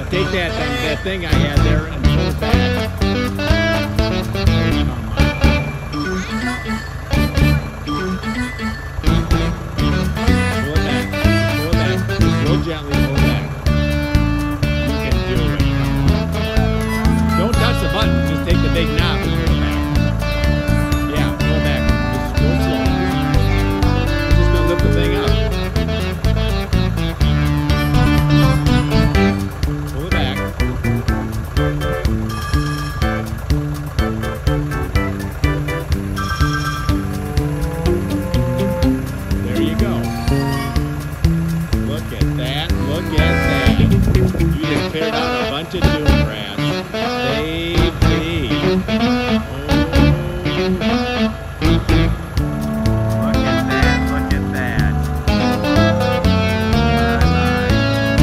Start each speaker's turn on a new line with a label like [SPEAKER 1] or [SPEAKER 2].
[SPEAKER 1] take that thing I had there and pull it back. Pull it back. Pull it back. Just real gently.